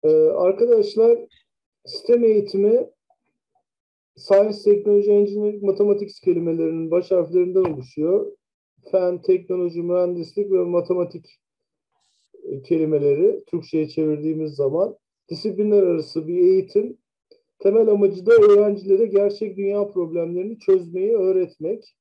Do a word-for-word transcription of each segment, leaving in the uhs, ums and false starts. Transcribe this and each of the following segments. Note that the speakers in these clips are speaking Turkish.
Ee, arkadaşlar, sistem eğitimi Science, Teknoloji, Engineering, Mathematics kelimelerinin baş harflerinden oluşuyor. Fen, teknoloji, mühendislik ve matematik e, kelimeleri Türkçe'ye çevirdiğimiz zaman disiplinler arası bir eğitim. Temel amacı da öğrencilere gerçek dünya problemlerini çözmeyi öğretmek.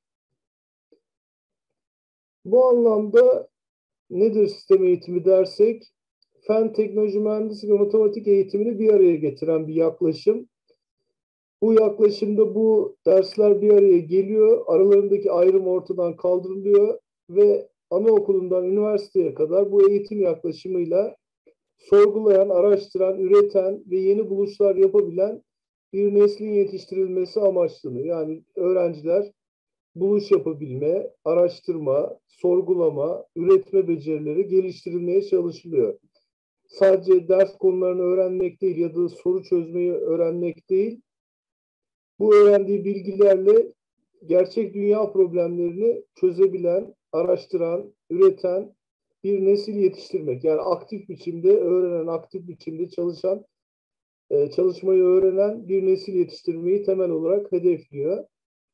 Bu anlamda nedir sistem eğitimi dersek, fen, teknoloji, mühendislik ve matematik eğitimini bir araya getiren bir yaklaşım. Bu yaklaşımda bu dersler bir araya geliyor, aralarındaki ayrım ortadan kaldırılıyor ve anaokulundan üniversiteye kadar bu eğitim yaklaşımıyla sorgulayan, araştıran, üreten ve yeni buluşlar yapabilen bir neslin yetiştirilmesi amaçlanıyor. Yani öğrenciler buluş yapabilme, araştırma, sorgulama, üretme becerileri geliştirilmeye çalışılıyor. Sadece ders konularını öğrenmek değil ya da soru çözmeyi öğrenmek değil, bu öğrendiği bilgilerle gerçek dünya problemlerini çözebilen, araştıran, üreten bir nesil yetiştirmek. Yani aktif biçimde öğrenen, aktif biçimde çalışan, e, çalışmayı öğrenen bir nesil yetiştirmeyi temel olarak hedefliyor.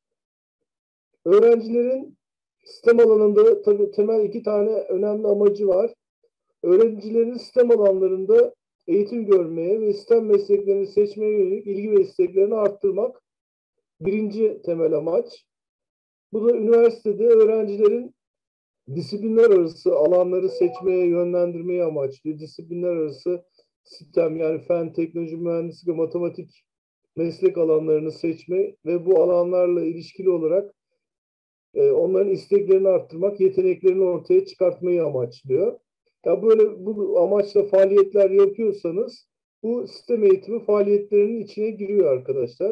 Öğrencilerin sistem alanında tabii temel iki tane önemli amacı var. Öğrencilerin sistem alanlarında eğitim görmeye ve sistem mesleklerini seçmeye yönelik ilgi ve isteklerini arttırmak birinci temel amaç. Bu da üniversitede öğrencilerin disiplinler arası alanları seçmeye, yönlendirmeyi amaçlıyor. Disiplinler arası sistem, yani fen, teknoloji, mühendislik ve matematik meslek alanlarını seçme ve bu alanlarla ilişkili olarak e, onların isteklerini arttırmak, yeteneklerini ortaya çıkartmayı amaçlıyor. Ya böyle bu amaçla faaliyetler yapıyorsanız bu sistem eğitimi faaliyetlerinin içine giriyor arkadaşlar.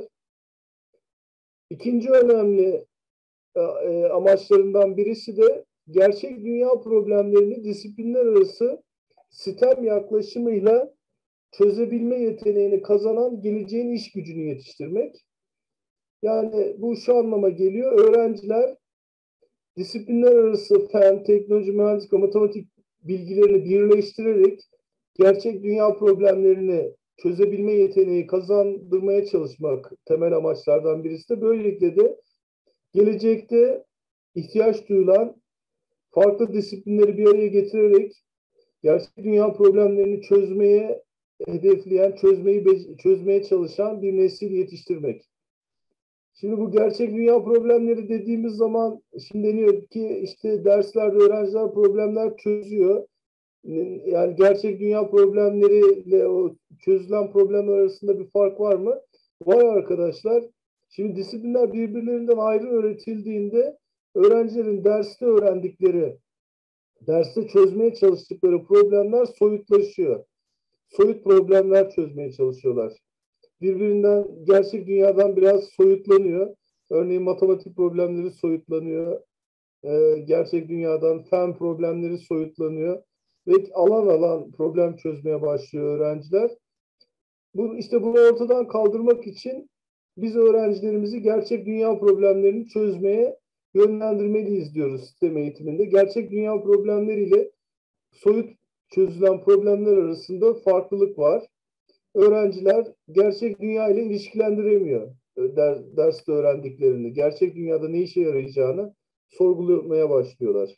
İkinci önemli e, amaçlarından birisi de gerçek dünya problemlerini disiplinler arası sistem yaklaşımıyla çözebilme yeteneğini kazanan geleceğin iş gücünü yetiştirmek. Yani bu şu anlama geliyor. Öğrenciler disiplinler arası fen, teknoloji, mühendislik ve matematik bilgilerini birleştirerek gerçek dünya problemlerini çözebilme yeteneği kazandırmaya çalışmak temel amaçlardan birisi de. Böylelikle de gelecekte ihtiyaç duyulan farklı disiplinleri bir araya getirerek gerçek dünya problemlerini çözmeye hedefleyen, çözmeyi çözmeye çalışan bir nesil yetiştirmek. Şimdi bu gerçek dünya problemleri dediğimiz zaman şimdi deniyor ki işte derslerde öğrenciler problemler çözüyor. Yani gerçek dünya problemleriyle o çözülen problemler arasında bir fark var mı? Var arkadaşlar. Şimdi disiplinler birbirlerinden ayrı öğretildiğinde öğrencilerin derste öğrendikleri, derste çözmeye çalıştıkları problemler soyutlaşıyor. Soyut problemler çözmeye çalışıyorlar. Birbirinden, gerçek dünyadan biraz soyutlanıyor. Örneğin matematik problemleri soyutlanıyor. Ee, gerçek dünyadan fen problemleri soyutlanıyor. Ve alan alan problem çözmeye başlıyor öğrenciler. Bu, işte bunu ortadan kaldırmak için biz öğrencilerimizi gerçek dünya problemlerini çözmeye yönlendirmeliyiz diyoruz sistem eğitiminde. Gerçek dünya problemleriyle soyut çözülen problemler arasında farklılık var. Öğrenciler gerçek dünya ile ilişkilendiremiyor der, derste öğrendiklerini. Gerçek dünyada ne işe yarayacağını sorgulamaya başlıyorlar.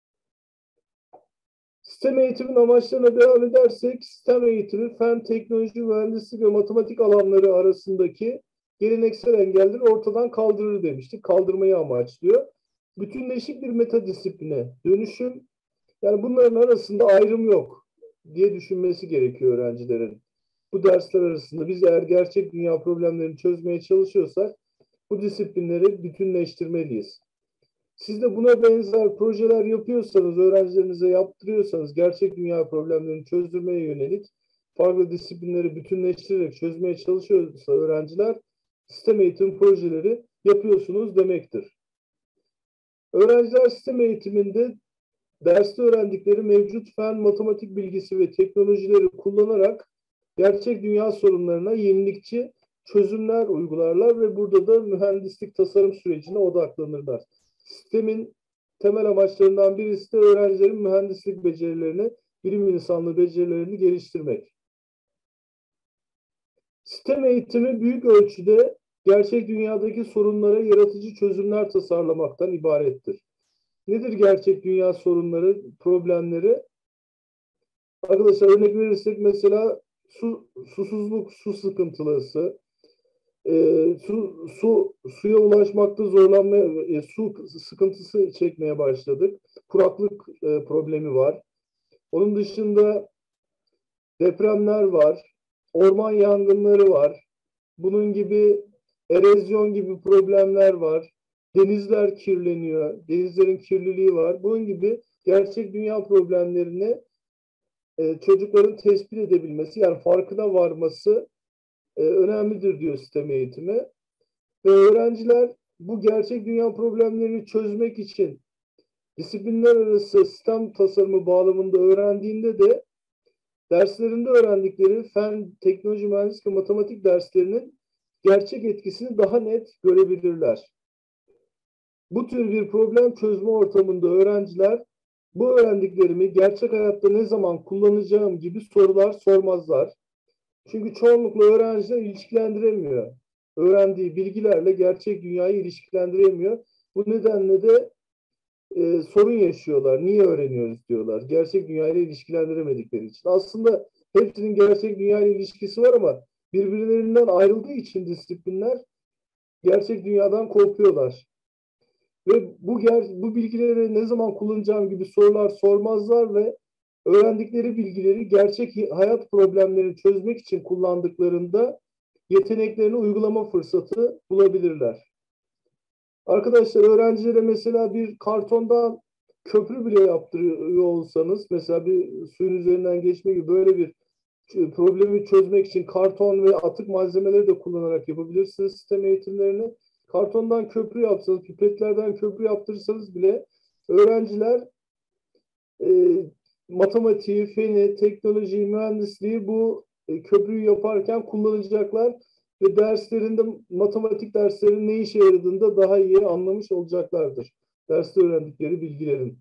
Sistem eğitimin amaçlarına devam edersek, sistem eğitimi fen, teknoloji, mühendislik ve matematik alanları arasındaki geleneksel engelleri ortadan kaldırır demiştik. Kaldırmayı amaçlıyor. Bütünleşik bir metadisipline dönüşüm, yani bunların arasında ayrım yok diye düşünmesi gerekiyor öğrencilerin. Bu dersler arasında biz eğer gerçek dünya problemlerini çözmeye çalışıyorsak bu disiplinleri bütünleştirmeliyiz. Siz de buna benzer projeler yapıyorsanız, öğrencilerinize yaptırıyorsanız, gerçek dünya problemlerini çözdürmeye yönelik farklı disiplinleri bütünleştirerek çözmeye çalışıyorsa öğrenciler, sistem eğitim projeleri yapıyorsunuz demektir. Öğrenciler sistem eğitiminde derste öğrendikleri mevcut fen, matematik bilgisi ve teknolojileri kullanarak gerçek dünya sorunlarına yenilikçi çözümler uygularlar ve burada da mühendislik tasarım sürecine odaklanırlar. Sistemin temel amaçlarından birisi de öğrencilerin mühendislik becerilerini, bilim insanlığı becerilerini geliştirmek. Sistem eğitimi büyük ölçüde gerçek dünyadaki sorunlara yaratıcı çözümler tasarlamaktan ibarettir. Nedir gerçek dünya sorunları, problemleri? Arkadaşlar örnek verirsek mesela su, susuzluk, su sıkıntısı, e, su, su suya ulaşmakta zorlanma, e, su sıkıntısı çekmeye başladık. Kuraklık e, problemi var. Onun dışında depremler var, orman yangınları var. Bunun gibi erozyon gibi problemler var. Denizler kirleniyor, denizlerin kirliliği var. Bunun gibi gerçek dünya problemlerini e, çocukların tespit edebilmesi, yani farkına varması e, önemlidir diyor sistem eğitimi. Ve öğrenciler bu gerçek dünya problemlerini çözmek için disiplinler arası sistem tasarımı bağlamında öğrendiğinde de derslerinde öğrendikleri fen, teknoloji, mühendislik ve matematik derslerinin gerçek etkisini daha net görebilirler. Bu tür bir problem çözme ortamında öğrenciler bu öğrendiklerimi gerçek hayatta ne zaman kullanacağım gibi sorular sormazlar. Çünkü çoğunlukla öğrenciler ilişkilendiremiyor. Öğrendiği bilgilerle gerçek dünyayı ilişkilendiremiyor. Bu nedenle de e, sorun yaşıyorlar. Niye öğreniyoruz diyorlar. Gerçek dünyayla ilişkilendiremedikleri için. Aslında hepsinin gerçek dünyayla ilişkisi var ama birbirlerinden ayrıldığı için disiplinler gerçek dünyadan korkuyorlar. Ve bu ger bu bilgileri ne zaman kullanacağım gibi sorular sormazlar ve öğrendikleri bilgileri gerçek hayat problemlerini çözmek için kullandıklarında yeteneklerini uygulama fırsatı bulabilirler. Arkadaşlar öğrencilere mesela bir kartondan köprü bile yaptırıyor olsanız, mesela bir suyun üzerinden geçme gibi böyle bir problemi çözmek için karton ve atık malzemeleri de kullanarak yapabilirsiniz sistem eğitimlerini. Kartondan köprü yapsanız, pipetlerden köprü yaptırırsanız bile öğrenciler e, matematiği, feni, teknolojiyi, mühendisliği bu e, köprüyü yaparken kullanacaklar ve derslerinde matematik derslerinin ne işe yaradığını da daha iyi anlamış olacaklardır. Derste öğrendikleri bilgilerin.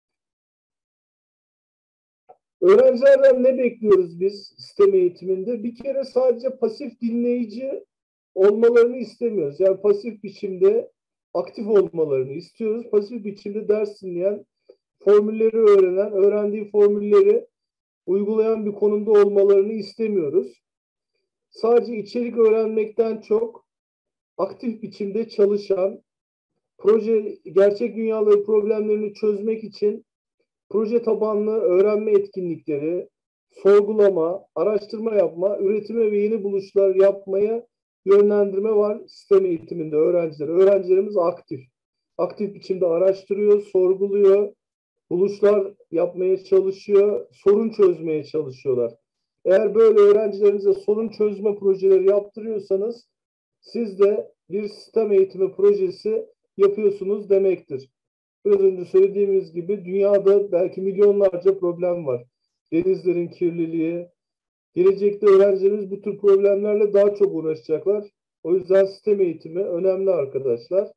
Öğrencilerden ne bekliyoruz biz sistem eğitiminde? Bir kere sadece pasif dinleyici olmalarını istemiyoruz. Yani pasif biçimde aktif olmalarını istiyoruz. Pasif biçimde ders dinleyen, formülleri öğrenen, öğrendiği formülleri uygulayan bir konumda olmalarını istemiyoruz. Sadece içerik öğrenmekten çok aktif biçimde çalışan, proje, gerçek dünyaları problemlerini çözmek için proje tabanlı öğrenme etkinlikleri, sorgulama, araştırma yapma, üretime ve yeni buluşlar yapmaya yönlendirme var sistem eğitiminde öğrenciler. Öğrencilerimiz aktif. Aktif biçimde araştırıyor, sorguluyor, buluşlar yapmaya çalışıyor, sorun çözmeye çalışıyorlar. Eğer böyle öğrencilerinize sorun çözme projeleri yaptırıyorsanız siz de bir sistem eğitimi projesi yapıyorsunuz demektir. Biraz önce söylediğimiz gibi dünyada belki milyonlarca problem var. Denizlerin kirliliği. Gelecekte öğrencilerimiz bu tür problemlerle daha çok uğraşacaklar. O yüzden sistem eğitimi önemli arkadaşlar.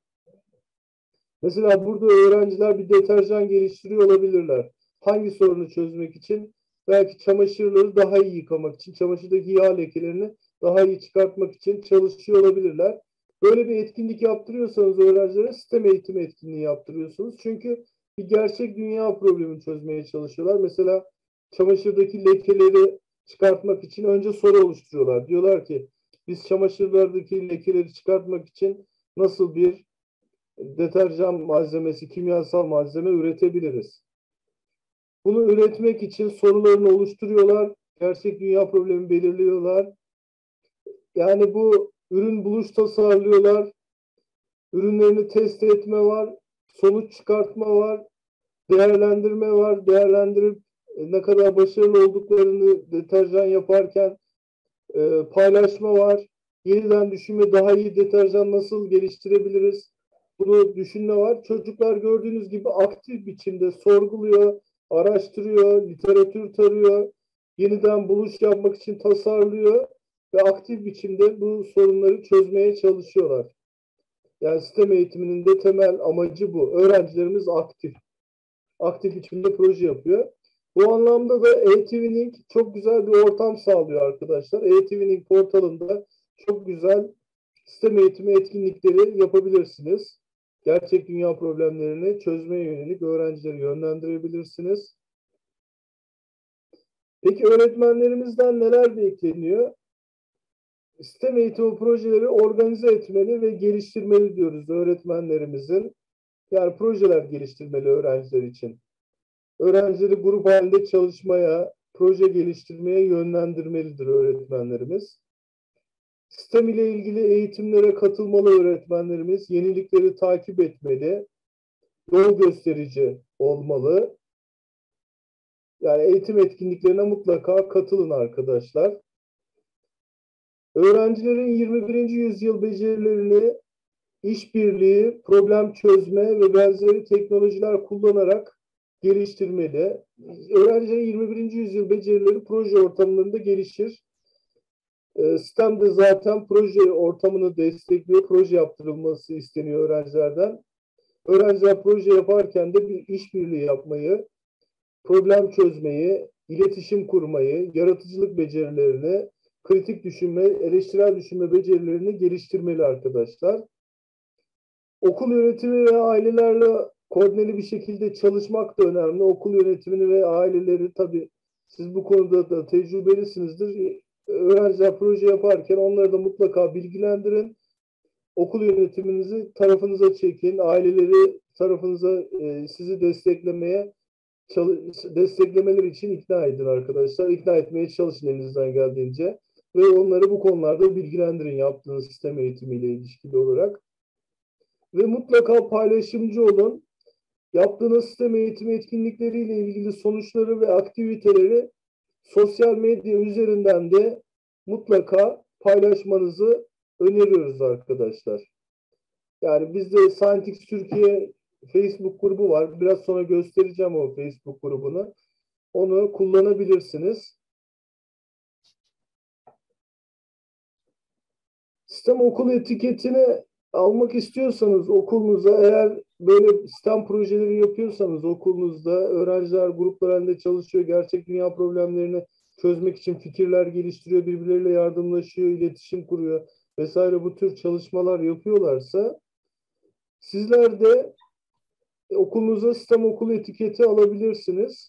Mesela burada öğrenciler bir deterjan geliştiriyor olabilirler. Hangi sorunu çözmek için? Belki çamaşırları daha iyi yıkamak için, çamaşırdaki yağ lekelerini daha iyi çıkartmak için çalışıyor olabilirler. Böyle bir etkinlik yaptırıyorsanız öğrencilere sistem eğitimi etkinliği yaptırıyorsunuz. Çünkü bir gerçek dünya problemini çözmeye çalışıyorlar. Mesela çamaşırdaki lekeleri çıkartmak için önce soru oluşturuyorlar. Diyorlar ki biz çamaşırlardaki lekeleri çıkartmak için nasıl bir deterjan malzemesi, kimyasal malzeme üretebiliriz? Bunu üretmek için sorularını oluşturuyorlar. Gerçek dünya problemi belirliyorlar. Yani bu ürün buluş tasarlıyorlar. Ürünlerini test etme var. Sonuç çıkartma var. Değerlendirme var. Değerlendirip ne kadar başarılı olduklarını deterjan yaparken e, paylaşma var. Yeniden düşünme, daha iyi deterjan nasıl geliştirebiliriz? Bunu düşünme var. Çocuklar gördüğünüz gibi aktif biçimde sorguluyor, araştırıyor, literatür tarıyor, yeniden buluş yapmak için tasarlıyor ve aktif biçimde bu sorunları çözmeye çalışıyorlar. Yani sistem eğitiminin de temel amacı bu. Öğrencilerimiz aktif. Aktif biçimde proje yapıyor. Bu anlamda da eTwinning çok güzel bir ortam sağlıyor arkadaşlar. eTwinning portalında çok güzel sistem eğitimi etkinlikleri yapabilirsiniz. Gerçek dünya problemlerini çözmeye yönelik öğrencileri yönlendirebilirsiniz. Peki öğretmenlerimizden neler bekleniyor? Sistem eğitimi projeleri organize etmeli ve geliştirmeli diyoruz öğretmenlerimizin. Yani projeler geliştirmeli öğrenciler için. Öğrencileri grup halinde çalışmaya, proje geliştirmeye yönlendirmelidir öğretmenlerimiz. Sistem ile ilgili eğitimlere katılmalı öğretmenlerimiz, yenilikleri takip etmeli, yol gösterici olmalı. Yani eğitim etkinliklerine mutlaka katılın arkadaşlar. Öğrencilerin yirmi birinci yüzyıl becerilerini işbirliği, problem çözme ve benzeri teknolojiler kullanarak geliştirmeli. Öğrencilerin yirmi birinci yüzyıl becerileri proje ortamlarında gelişir. E, STEM de zaten proje ortamını destekliyor. Proje yaptırılması isteniyor öğrencilerden. Öğrenciler proje yaparken de bir işbirliği yapmayı, problem çözmeyi, iletişim kurmayı, yaratıcılık becerilerini, kritik düşünme, eleştirel düşünme becerilerini geliştirmeli arkadaşlar. Okul yönetimi ve ailelerle koordineli bir şekilde çalışmak da önemli. Okul yönetimini ve aileleri tabii siz bu konuda da tecrübelisinizdir. Öğrenciler proje yaparken onları da mutlaka bilgilendirin. Okul yönetiminizi tarafınıza çekin. Aileleri tarafınıza e, sizi desteklemeye desteklemeleri için ikna edin arkadaşlar. İkna etmeye çalışın elinizden geldiğince. Ve onları bu konularda bilgilendirin yaptığınız sistem eğitimiyle ilişkili olarak. Ve mutlaka paylaşımcı olun. Yaptığınız sistem eğitimi etkinlikleriyle ilgili sonuçları ve aktiviteleri sosyal medya üzerinden de mutlaka paylaşmanızı öneriyoruz arkadaşlar. Yani bizde Scientix Türkiye Facebook grubu var. Biraz sonra göstereceğim o Facebook grubunu. Onu kullanabilirsiniz. Sistem okul etiketini almak istiyorsanız okulunuza, eğer böyle sistem projeleri yapıyorsanız okulunuzda öğrenciler gruplar halinde çalışıyor, gerçek dünya problemlerini çözmek için fikirler geliştiriyor, birbirleriyle yardımlaşıyor, iletişim kuruyor vesaire, bu tür çalışmalar yapıyorlarsa sizler de okulunuza sistem okulu etiketi alabilirsiniz.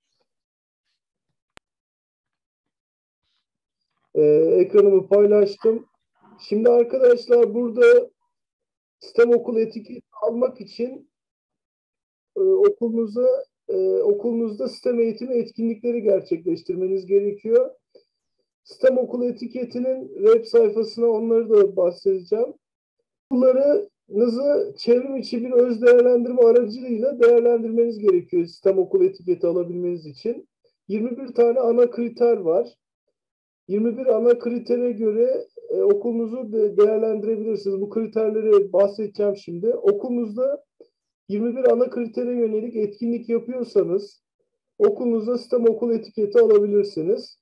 Ee, ekranımı paylaştım. Şimdi arkadaşlar burada sistem okul etiketi almak için e, okulunuza e, okulunuzda sistem eğitimi etkinlikleri gerçekleştirmeniz gerekiyor. Sistem okulu etiketinin web sayfasına onları da bahsedeceğim. Okullarınızı çevrim içi bir öz değerlendirme aracılığıyla değerlendirmeniz gerekiyor sistem okulu etiketi alabilmeniz için. yirmi bir tane ana kriter var. yirmi bir ana kritere göre e, okulunuzu de değerlendirebilirsiniz. Bu kriterleri bahsedeceğim şimdi. Okulunuzda yirmi bir ana kritere yönelik etkinlik yapıyorsanız okulunuzda sistem okul etiketi alabilirsiniz.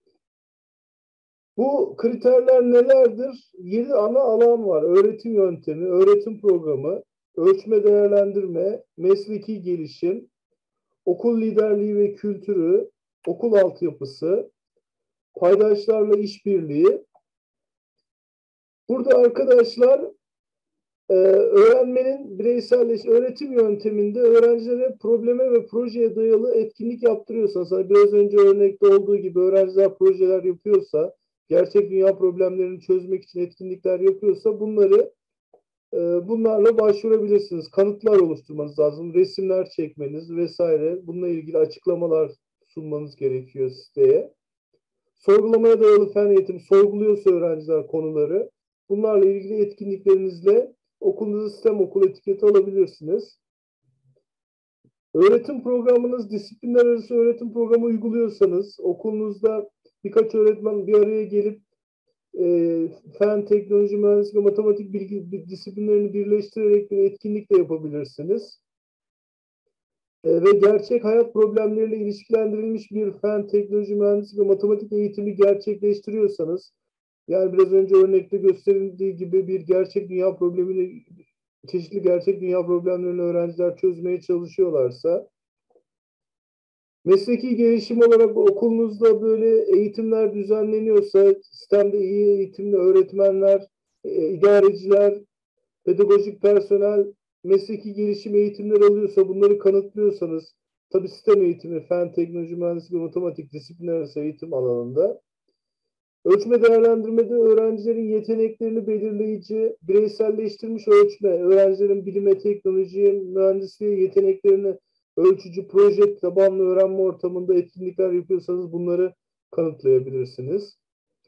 Bu kriterler nelerdir? yedi ana alan var. Öğretim yöntemi, öğretim programı, ölçme değerlendirme, mesleki gelişim, okul liderliği ve kültürü, okul altyapısı, paydaşlarla işbirliği. Burada arkadaşlar e, öğrenmenin bireyselleş öğretim yönteminde öğrencilere probleme ve projeye dayalı etkinlik yaptırıyorsanız, hani biraz önce örnekte olduğu gibi öğrenciler projeler yapıyorsa, gerçek dünya problemlerini çözmek için etkinlikler yapıyorsa bunları e, bunlarla başvurabilirsiniz. Kanıtlar oluşturmanız lazım, resimler çekmeniz vesaire. Bununla ilgili açıklamalar sunmanız gerekiyor siteye. Sorgulamaya dayalı fen eğitimi, sorguluyorsa öğrenciler konuları, bunlarla ilgili etkinliklerinizle okulunuzda sistem okul etiketi alabilirsiniz. Öğretim programınız, disiplinler arası öğretim programı uyguluyorsanız, okulunuzda birkaç öğretmen bir araya gelip e, fen, teknoloji, mühendislik ve matematik bilgi disiplinlerini birleştirerek bir etkinlik de yapabilirsiniz. E, ve gerçek hayat problemleriyle ilişkilendirilmiş bir fen, teknoloji, mühendislik ve matematik eğitimi gerçekleştiriyorsanız, yani biraz önce örnekte gösterildiği gibi bir gerçek dünya problemini, çeşitli gerçek dünya problemlerini öğrenciler çözmeye çalışıyorlarsa Mesleki gelişim olarak okulunuzda böyle eğitimler düzenleniyorsa, sistemde iyi eğitimli öğretmenler, e, idareciler, pedagojik personel mesleki gelişim eğitimleri alıyorsa, bunları kanıtlıyorsanız, tabii sistem eğitimi, fen, teknoloji, mühendislik ve matematik disiplinler arası eğitim alanında, ölçme değerlendirmede öğrencilerin yeteneklerini belirleyici, bireyselleştirilmiş ölçme, öğrencilerin bilime, teknolojiye, mühendisliğe yeteneklerini ölçücü, proje tabanlı öğrenme ortamında etkinlikler yapıyorsanız bunları kanıtlayabilirsiniz.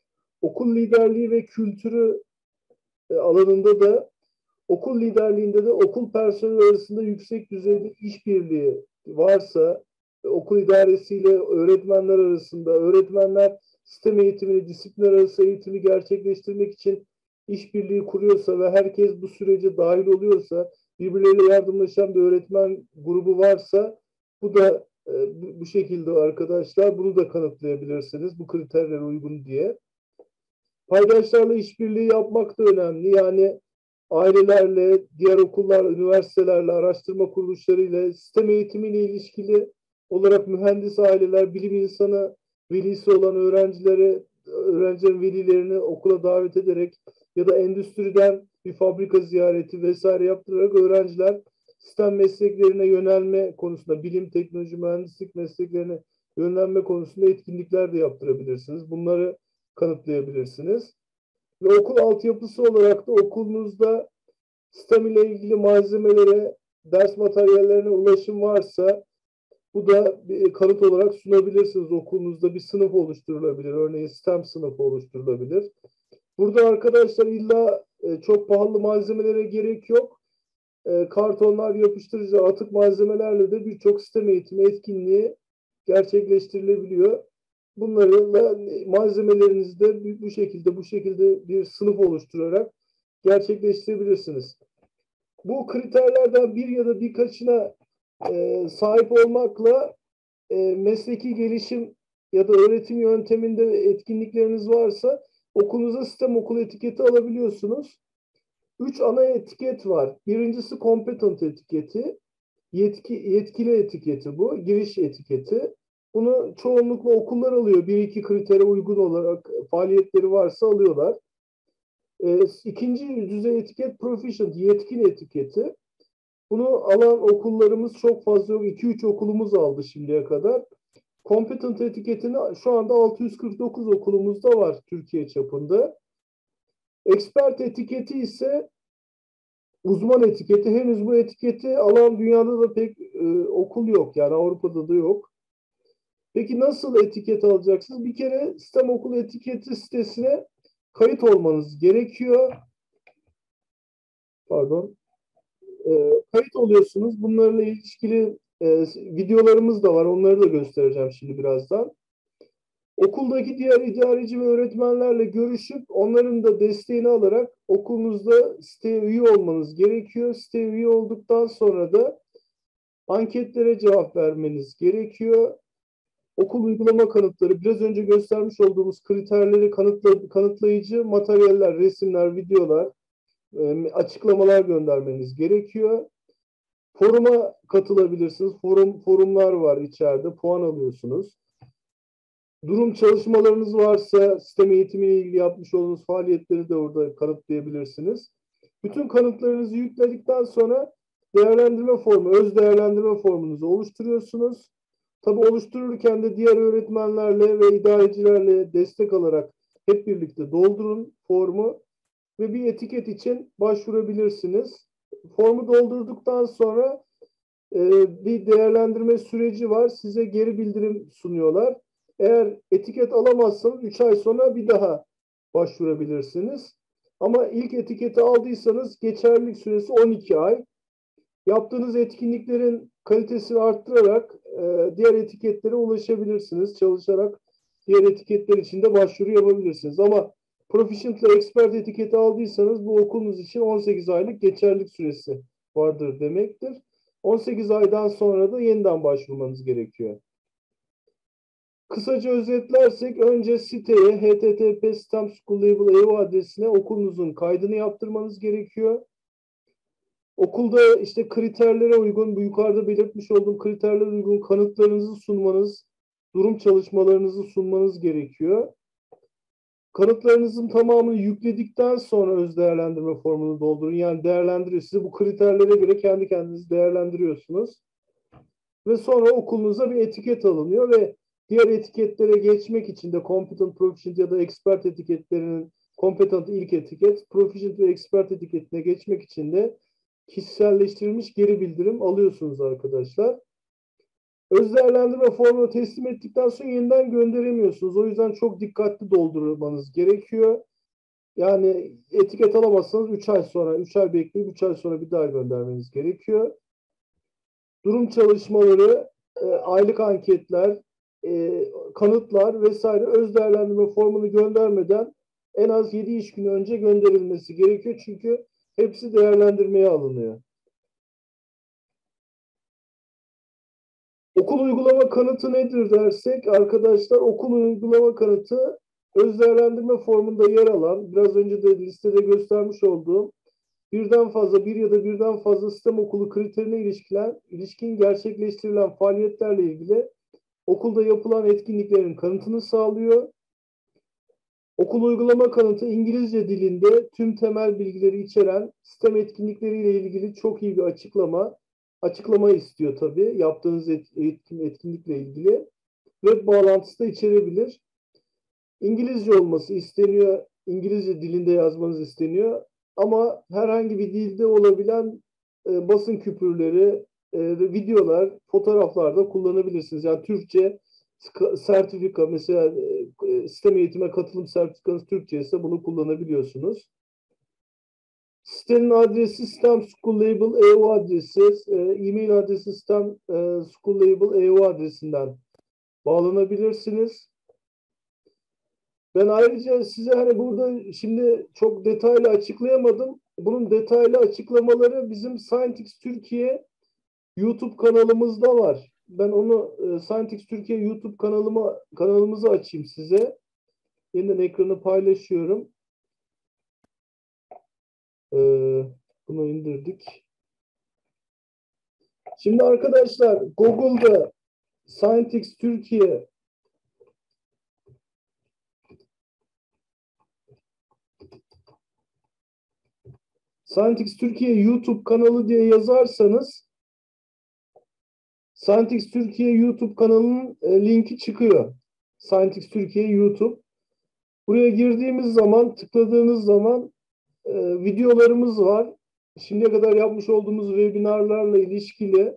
Okul liderliği ve kültürü e, alanında da, okul liderliğinde de okul personeli arasında yüksek düzeyde işbirliği varsa, okul idaresiyle öğretmenler arasında, öğretmenler sistem eğitimini, disiplinler arası eğitimi gerçekleştirmek için işbirliği kuruyorsa ve herkes bu sürece dahil oluyorsa, birbirleriyle yardımlaşan bir öğretmen grubu varsa, bu da e, bu, bu şekilde arkadaşlar bunu da kanıtlayabilirsiniz bu kriterlere uygun diye. Paydaşlarla işbirliği yapmak da önemli. Yani ailelerle, diğer okullar, üniversitelerle, araştırma kuruluşlarıyla, sistem eğitimiyle ilişkili olarak mühendis aileler, bilim insanı velisi olan öğrencileri, öğrencilerin velilerini okula davet ederek ya da endüstriden bir fabrika ziyareti vesaire yaptırarak öğrenciler sistem mesleklerine yönelme konusunda, bilim, teknoloji, mühendislik mesleklerine yönlenme konusunda etkinlikler de yaptırabilirsiniz. Bunları kanıtlayabilirsiniz. Ve okul altyapısı olarak da okulunuzda sistem ile ilgili malzemelere, ders materyallerine ulaşım varsa bu da bir kanıt olarak sunabilirsiniz. Okulunuzda bir sınıf oluşturulabilir. Örneğin sistem sınıfı oluşturulabilir. Burada arkadaşlar illa e, çok pahalı malzemelere gerek yok. E, kartonlar, yapıştırıcı, atık malzemelerle de birçok sistem eğitimi etkinliği gerçekleştirilebiliyor. Bunlarla malzemelerinizi de bu şekilde bu şekilde bir sınıf oluşturarak gerçekleştirebilirsiniz. Bu kriterlerden bir ya da birkaçına e, sahip olmakla e, mesleki gelişim ya da öğretim yönteminde etkinlikleriniz varsa okulunuza sistem okul etiketi alabiliyorsunuz. Üç ana etiket var. Birincisi competent etiketi. Yetki, yetkili etiketi bu. Giriş etiketi. Bunu çoğunlukla okullar alıyor. Bir iki kritere uygun olarak faaliyetleri varsa alıyorlar. E, ikinci düzey etiket proficient, yetkin etiketi. Bunu alan okullarımız çok fazla yok. iki üç okulumuz aldı şimdiye kadar. Competent etiketini şu anda altı yüz kırk dokuz okulumuzda var Türkiye çapında. Expert etiketi ise uzman etiketi. Henüz bu etiketi alan dünyada da pek e, okul yok. Yani Avrupa'da da yok. Peki nasıl etiket alacaksınız? Bir kere sistem okulu etiketi sitesine kayıt olmanız gerekiyor. Pardon. E, kayıt oluyorsunuz. Bunlarla ilişkili e, videolarımız da var. Onları da göstereceğim şimdi birazdan. Okuldaki diğer idareci ve öğretmenlerle görüşüp onların da desteğini alarak okulunuzda siteye üye olmanız gerekiyor. Siteye üye olduktan sonra da anketlere cevap vermeniz gerekiyor. Okul uygulama kanıtları, biraz önce göstermiş olduğumuz kriterleri kanıtla, kanıtlayıcı materyaller, resimler, videolar, e, açıklamalar göndermeniz gerekiyor. Foruma katılabilirsiniz. Forum, forumlar var içeride. Puan alıyorsunuz. Durum çalışmalarınız varsa sistem eğitimiyle ilgili yapmış olduğunuz faaliyetleri de orada kanıtlayabilirsiniz. Bütün kanıtlarınızı yükledikten sonra değerlendirme formu, öz değerlendirme formunuzu oluşturuyorsunuz. Tabii oluştururken de diğer öğretmenlerle ve idarecilerle destek alarak hep birlikte doldurun formu ve bir etiket için başvurabilirsiniz. Formu doldurduktan sonra e, bir değerlendirme süreci var. Size geri bildirim sunuyorlar. Eğer etiket alamazsanız üç ay sonra bir daha başvurabilirsiniz. Ama ilk etiketi aldıysanız geçerlilik süresi on iki ay. Yaptığınız etkinliklerin kalitesini arttırarak e, diğer etiketlere ulaşabilirsiniz. Çalışarak diğer etiketler için de başvuru yapabilirsiniz. Ama Proficient ile Expert etiketi aldıysanız bu okulunuz için on sekiz aylık geçerlilik süresi vardır demektir. on sekiz aydan sonra da yeniden başvurmanız gerekiyor. Kısaca özetlersek önce siteye H T T P Sistem School Label E U adresine okulunuzun kaydını yaptırmanız gerekiyor. Okulda işte kriterlere uygun, bu yukarıda belirtmiş olduğum kriterlere uygun kanıtlarınızı sunmanız, durum çalışmalarınızı sunmanız gerekiyor. Kanıtlarınızın tamamını yükledikten sonra öz değerlendirme formunu doldurun. Yani değerlendiriyor. Sizi bu kriterlere göre kendi kendinizi değerlendiriyorsunuz. Ve sonra okulunuza bir etiket alınıyor ve diğer etiketlere geçmek için de competent, proficient ya da expert etiketlerinin competent ilk etiket, proficient ve expert etiketine geçmek için de kişiselleştirilmiş geri bildirim alıyorsunuz arkadaşlar. Öz değerlendirme formunu teslim ettikten sonra yeniden gönderemiyorsunuz. O yüzden çok dikkatli doldurmanız gerekiyor. Yani etiket alamazsanız üç ay sonra, üç ay bekleyip üç ay sonra bir daha göndermeniz gerekiyor. Durum çalışmaları, e, aylık anketler, e, kanıtlar vesaire öz değerlendirme formunu göndermeden en az yedi iş günü önce gönderilmesi gerekiyor. Çünkü hepsi değerlendirmeye alınıyor. Okul uygulama kanıtı nedir dersek arkadaşlar, okul uygulama kanıtı öz değerlendirme formunda yer alan, biraz önce de listede göstermiş olduğum birden fazla bir ya da birden fazla sistem okulu kriterine ilişkilen, ilişkin gerçekleştirilen faaliyetlerle ilgili okulda yapılan etkinliklerin kanıtını sağlıyor. Okul uygulama kanıtı İngilizce dilinde tüm temel bilgileri içeren sistem etkinlikleriyle ilgili çok iyi bir açıklama. Açıklama istiyor tabii yaptığınız etkin, etkinlikle ilgili. Web bağlantısı da içerebilir. İngilizce olması isteniyor. İngilizce dilinde yazmanız isteniyor. Ama herhangi bir dilde olabilen e, basın küpürleri, e, videolar, fotoğraflar da kullanabilirsiniz. Yani Türkçe sertifika, mesela e, sistem eğitime katılım sertifikanız Türkçe ise bunu kullanabiliyorsunuz. Sitenin adresi Sistem School Label E U adresi, e, e-mail adresi Sistem e, School Label E U adresinden bağlanabilirsiniz. Ben ayrıca size hani burada şimdi çok detaylı açıklayamadım. Bunun detaylı açıklamaları bizim Scientix Türkiye YouTube kanalımızda var. Ben onu e, Scientix Türkiye YouTube kanalıma kanalımızı açayım size. Yeniden ekranı paylaşıyorum. Ee, bunu indirdik. Şimdi arkadaşlar Google'da Scientix Türkiye Scientix Türkiye YouTube kanalı diye yazarsanız Scientix Türkiye YouTube kanalının e, linki çıkıyor. Scientix Türkiye YouTube. Buraya girdiğimiz zaman, tıkladığınız zaman e, videolarımız var. Şimdiye kadar yapmış olduğumuz webinarlarla ilişkili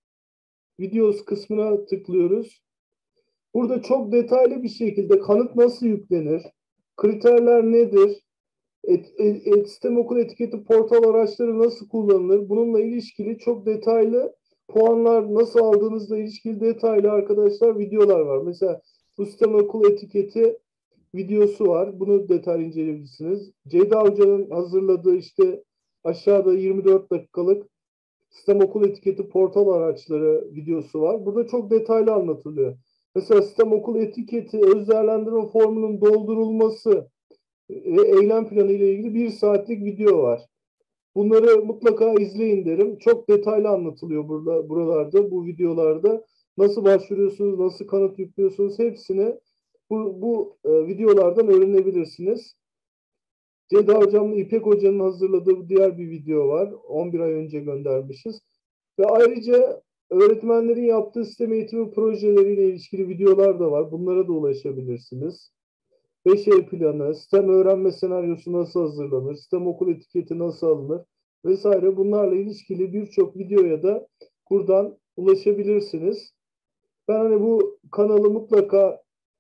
videos kısmına tıklıyoruz. Burada çok detaylı bir şekilde kanıt nasıl yüklenir, kriterler nedir, et, et, et, sistem okul etiketi portal araçları nasıl kullanılır, bununla ilişkili çok detaylı puanlar nasıl aldığınızla ilişkili detaylı arkadaşlar videolar var. Mesela bu sistem okul etiketi videosu var. Bunu detaylı inceleyebilirsiniz. Ceyda Hoca'nın hazırladığı işte aşağıda yirmi dört dakikalık sistem okul etiketi portal araçları videosu var. Burada çok detaylı anlatılıyor. Mesela sistem okul etiketi öz değerlendirme formunun doldurulması ve eylem planı ile ilgili bir saatlik video var. Bunları mutlaka izleyin derim. Çok detaylı anlatılıyor burada, buralarda, bu videolarda. Nasıl başvuruyorsunuz, nasıl kanıt yüklüyorsunuz hepsini bu, bu e, videolardan öğrenebilirsiniz. Ceyda Hocam'la İpek Hoca'nın hazırladığı diğer bir video var. on bir ay önce göndermişiz. Ve ayrıca öğretmenlerin yaptığı sistem eğitimi projeleriyle ilişkili videolar da var. Bunlara da ulaşabilirsiniz. beş E planı, sistem öğrenme senaryosu nasıl hazırlanır, sistem okul etiketi nasıl alınır vesaire bunlarla ilişkili birçok videoya da buradan ulaşabilirsiniz. Ben hani bu kanalı mutlaka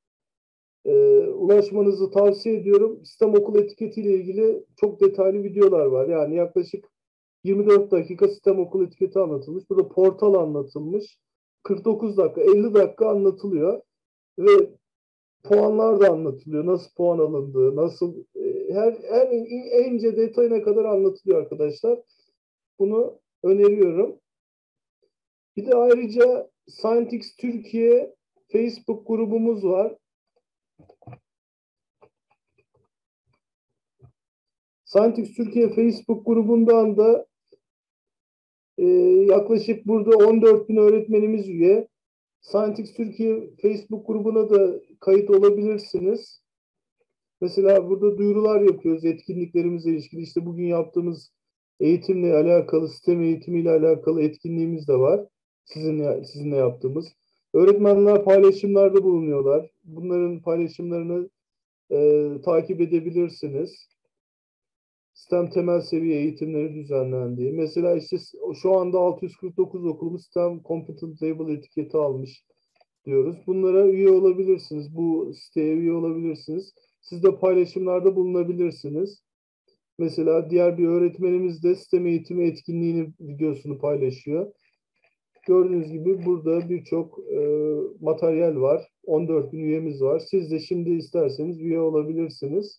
e, ulaşmanızı tavsiye ediyorum. Sistem okul etiketiyle ilgili çok detaylı videolar var. Yani yaklaşık yirmi dört dakika sistem okul etiketi anlatılmış. Burada portal anlatılmış. kırk dokuz dakika, elli dakika anlatılıyor. Ve puanlar da anlatılıyor. Nasıl puan alındığı, nasıl e, her en, en ince detayına kadar anlatılıyor arkadaşlar. Bunu öneriyorum. Bir de ayrıca Scientix Türkiye Facebook grubumuz var. Scientix Türkiye Facebook grubundan da yaklaşık burada on dört bin öğretmenimiz üye. Scientix Türkiye Facebook grubuna da kayıt olabilirsiniz. Mesela burada duyurular yapıyoruz etkinliklerimizle ilişkili. İşte bugün yaptığımız eğitimle alakalı, sistem eğitimiyle alakalı etkinliğimiz de var. Sizinle, sizinle yaptığımız. Öğretmenler paylaşımlarda bulunuyorlar. Bunların paylaşımlarını e, takip edebilirsiniz. STEM temel seviye eğitimleri düzenlendiği. Mesela işte şu anda altı yüz kırk dokuz okulumuz STEM Competent Label etiketi almış diyoruz. Bunlara üye olabilirsiniz. Bu siteye üye olabilirsiniz. Siz de paylaşımlarda bulunabilirsiniz. Mesela diğer bir öğretmenimiz de sistem eğitimi etkinliğini videosunu paylaşıyor. Gördüğünüz gibi burada birçok e, materyal var. on dört bin üyemiz var. Siz de şimdi isterseniz üye olabilirsiniz.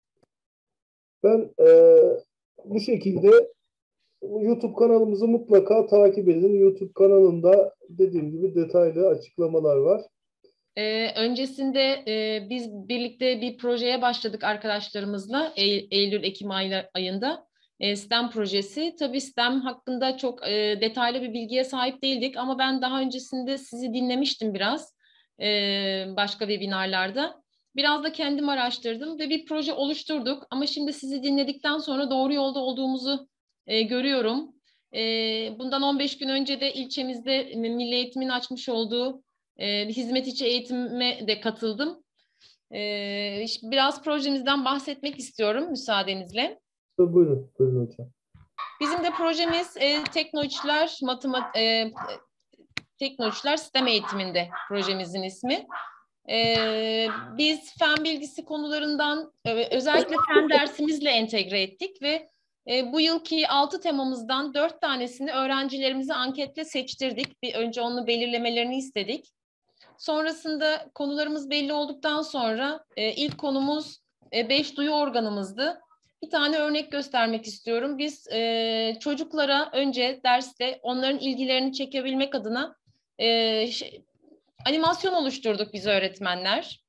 Ben e, bu şekilde YouTube kanalımızı mutlaka takip edin. YouTube kanalında dediğim gibi detaylı açıklamalar var. Ee, öncesinde e, biz birlikte bir projeye başladık arkadaşlarımızla Eylül, Eylül-Ekim ayında. E, STEM projesi. Tabii STEM hakkında çok e, detaylı bir bilgiye sahip değildik ama ben daha öncesinde sizi dinlemiştim biraz e, başka webinarlarda. Biraz da kendim araştırdım ve bir proje oluşturduk ama şimdi sizi dinledikten sonra doğru yolda olduğumuzu e, görüyorum. E, bundan on beş gün önce de ilçemizde Milli Eğitim'in açmış olduğu E, hizmet içi eğitime de katıldım. E, biraz projemizden bahsetmek istiyorum müsaadenizle. Buyurun, buyurun hocam. Bizim de projemiz e, Teknoüçler Matematik e, Teknoüçler Sistem Eğitiminde projemizin ismi. E, biz fen bilgisi konularından e, özellikle fen dersimizle entegre ettik ve e, bu yılki altı temamızdan dört tanesini öğrencilerimize anketle seçtirdik. Bir önce onu belirlemelerini istedik. Sonrasında konularımız belli olduktan sonra e, ilk konumuz e, beş duyu organımızdı. Bir tane örnek göstermek istiyorum. Biz e, çocuklara önce derste onların ilgilerini çekebilmek adına e, şey, animasyon oluşturduk biz öğretmenler.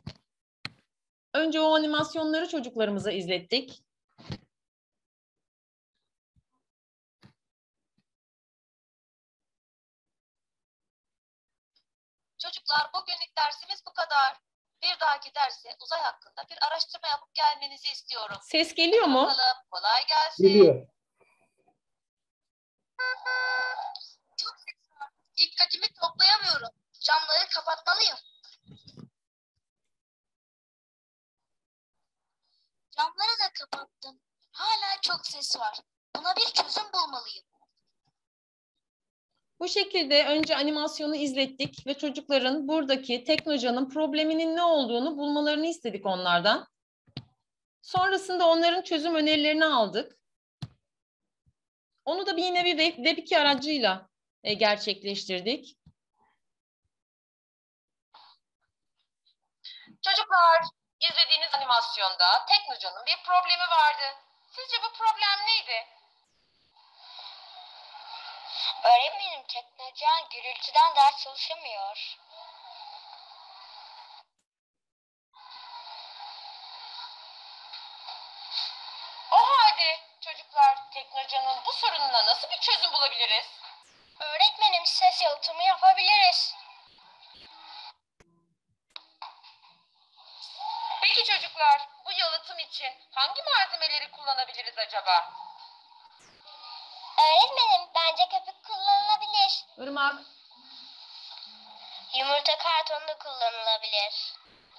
Önce o animasyonları çocuklarımıza izlettik. Çocuklar, bugünlük dersimiz bu kadar. Bir dahaki derse uzay hakkında bir araştırma yapıp gelmenizi istiyorum. Ses geliyor mu? Bakalım, kolay gelsin. Geliyor. Çok ses var. Dikkatimi toplayamıyorum. Camları kapatmalıyım. Camları da kapattım. Hala çok ses var. Buna bir çözüm bulmalıyım. Bu şekilde önce animasyonu izlettik ve çocukların buradaki Teknoca'nın probleminin ne olduğunu bulmalarını istedik onlardan. Sonrasında onların çözüm önerilerini aldık. Onu da bir yine bir web iki aracıyla e, gerçekleştirdik. Çocuklar, izlediğiniz animasyonda Teknoca'nın bir problemi vardı. Sizce bu problem neydi? Öğretmenim, Teknoca gürültüden ders çalışamıyor. O halde çocuklar, Teknoca'nın bu sorununa nasıl bir çözüm bulabiliriz? Öğretmenim, ses yalıtımı yapabiliriz. Peki çocuklar, bu yalıtım için hangi malzemeleri kullanabiliriz acaba? Öğretmenim, bence köpük kullanılabilir. Irmak. Yumurta kartonu da kullanılabilir.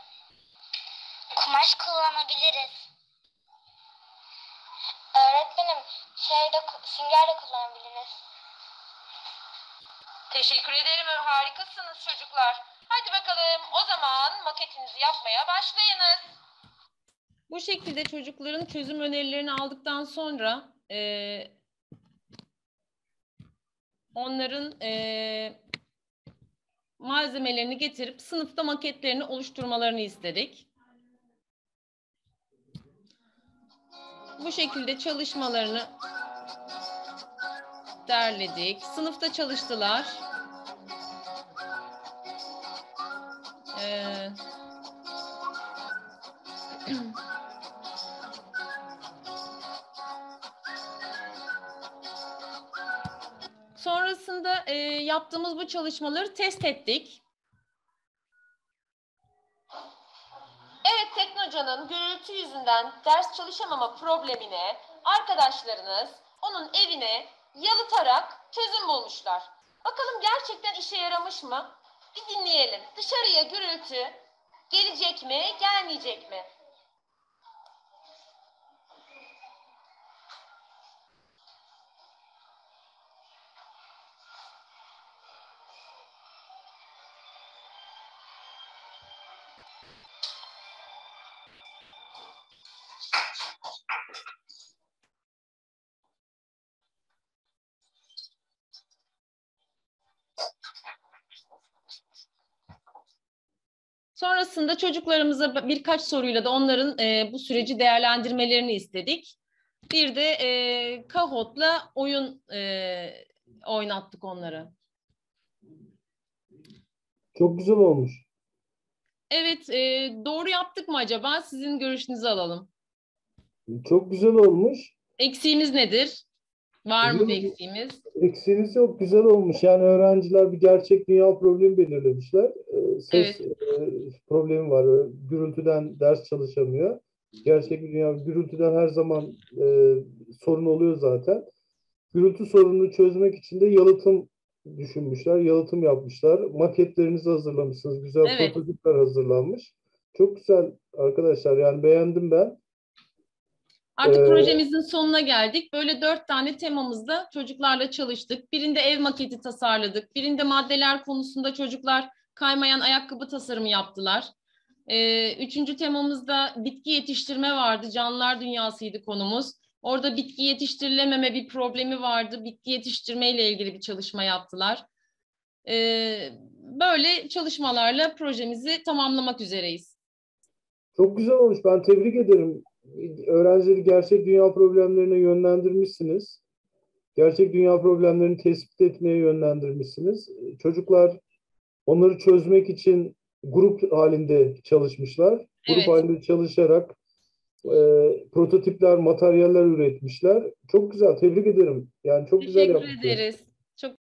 Kumaş kullanabiliriz. Öğretmenim, şey de, sünger de kullanabiliriz. Teşekkür ederim, harikasınız çocuklar. Hadi bakalım, o zaman maketinizi yapmaya başlayınız. Bu şekilde çocukların çözüm önerilerini aldıktan sonra e, onların e, malzemelerini getirip sınıfta maketlerini oluşturmalarını istedik. Bu şekilde çalışmalarını derledik. Sınıfta çalıştılar. Ee, Sonrasında e, yaptığımız bu çalışmaları test ettik. Evet, Tekno Hoca'nın gürültü yüzünden ders çalışamama problemine arkadaşlarınız onun evine yalıtarak çözüm bulmuşlar. Bakalım gerçekten işe yaramış mı? Bir dinleyelim. Dışarıya gürültü gelecek mi, gelmeyecek mi? Sonrasında çocuklarımıza birkaç soruyla da onların e, bu süreci değerlendirmelerini istedik. Bir de e, Kahoot'la oyun e, oynattık onları. Çok güzel olmuş. Evet, e, doğru yaptık mı acaba? Sizin görüşünüzü alalım. Çok güzel olmuş. Eksiğimiz nedir? Var mı bir Yok, eksiğimiz? eksiğiniz yok. Güzel olmuş. Yani öğrenciler bir gerçek dünya problemi belirlemişler. Ee, ses Evet. e, problemi var. Gürültüden ders çalışamıyor. Gerçek bir dünya gürültüden her zaman e, sorun oluyor zaten. Gürültü sorununu çözmek için de yalıtım düşünmüşler. Yalıtım yapmışlar. Maketlerinizi hazırlamışsınız. Güzel Evet. prototipler hazırlanmış. Çok güzel arkadaşlar. Yani beğendim ben. Artık Ee, projemizin sonuna geldik. Böyle dört tane temamızda çocuklarla çalıştık. Birinde ev maketi tasarladık. Birinde maddeler konusunda çocuklar kaymayan ayakkabı tasarımı yaptılar. Ee, üçüncü temamızda bitki yetiştirme vardı. Canlılar dünyasıydı konumuz. Orada bitki yetiştirilememe bir problemi vardı. Bitki yetiştirme ile ilgili bir çalışma yaptılar. Ee, böyle çalışmalarla projemizi tamamlamak üzereyiz. Çok güzel olmuş. Ben tebrik ederim. Öğrencileri gerçek dünya problemlerine yönlendirmişsiniz. Gerçek dünya problemlerini tespit etmeye yönlendirmişsiniz. Çocuklar onları çözmek için grup halinde çalışmışlar. Grup Evet, halinde çalışarak e, prototipler, materyaller üretmişler. Çok güzel, tebrik ederim. Yani çok güzel teşekkür yapmışlar. ederiz.